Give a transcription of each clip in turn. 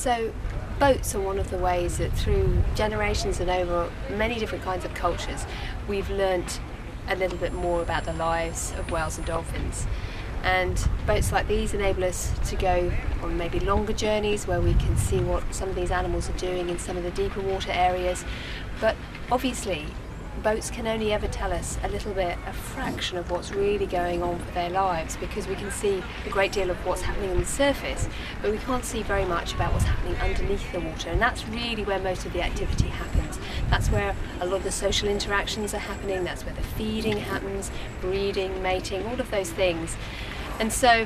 So boats are one of the ways that through generations and over many different kinds of cultures we've learnt a little bit more about the lives of whales and dolphins. And boats like these enable us to go on maybe longer journeys where we can see what some of these animals are doing in some of the deeper water areas. But obviously boats can only ever tell us a little bit, a fraction of what's really going on for their lives, because we can see a great deal of what's happening on the surface, but we can't see very much about what's happening underneath the water. And that's really where most of the activity happens. That's where a lot of the social interactions are happening, that's where the feeding happens, breeding, mating, all of those things. And so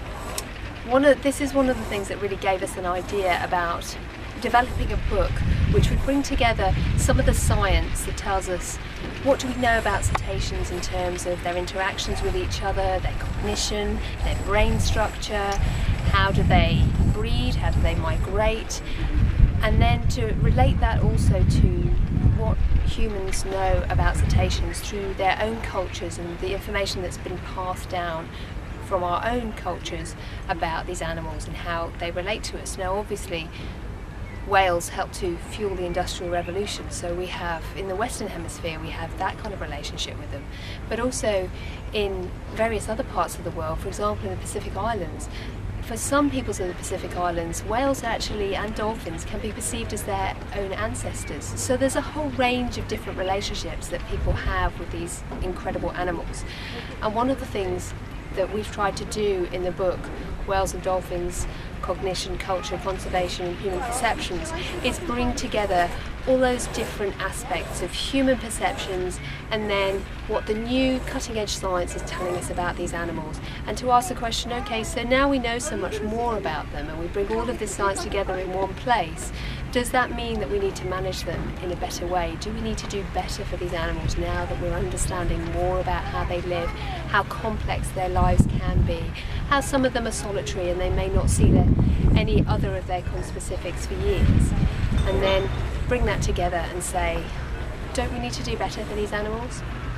this is one of the things that really gave us an idea about developing a book which would bring together some of the science that tells us what do we know about cetaceans in terms of their interactions with each other, their cognition, their brain structure, how do they breed, how do they migrate, and then to relate that also to what humans know about cetaceans through their own cultures and the information that's been passed down from our own cultures about these animals and how they relate to us. Now obviously whales help to fuel the Industrial Revolution, so we have, in the Western Hemisphere, we have that kind of relationship with them. But also in various other parts of the world, for example in the Pacific Islands, for some peoples of the Pacific Islands, whales actually and dolphins can be perceived as their own ancestors. So there's a whole range of different relationships that people have with these incredible animals. And one of the things that we've tried to do in the book, Whales and Dolphins, Cognition, Culture, Conservation and Human Perceptions, is bring together all those different aspects of human perceptions and then what the new cutting-edge science is telling us about these animals, and to ask the question, okay, so now we know so much more about them and we bring all of this science together in one place, does that mean that we need to manage them in a better way? Do we need to do better for these animals now that we're understanding more about how they live, how complex their lives can be, how some of them are solitary and they may not see any other of their conspecifics for years, and then bring that together and say, don't we need to do better for these animals?